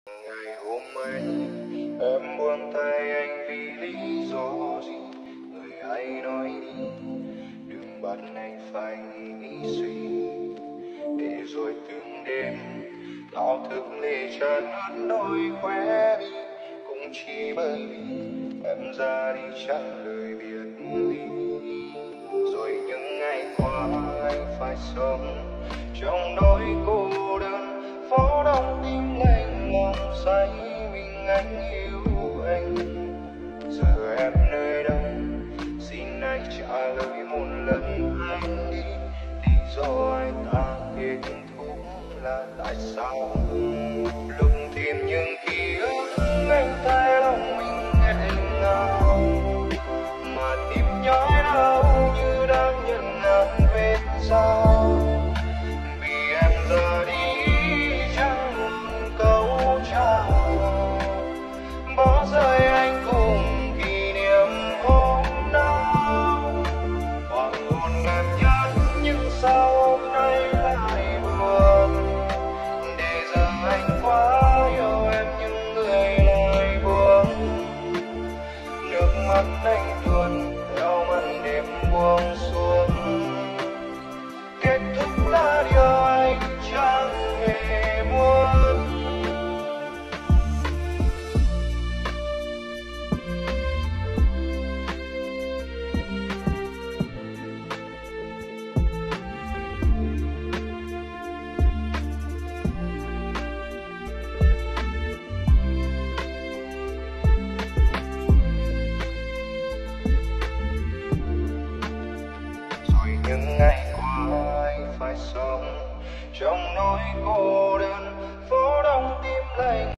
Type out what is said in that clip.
Ngày hôm ấy em buông tay anh vì lý do gì? Người hãy nói đi, đừng bắt anh phải nghĩ suy. Để rồi từng đêm thao thức lệ tràn ướt đôi khóe mi, cũng chỉ bởi vì em ra đi chẳng lời biệt ly. Rồi những ngày qua anh phải sống trong nỗi cô đơn, phố đông tim lạnh lòng say mình anh yêu.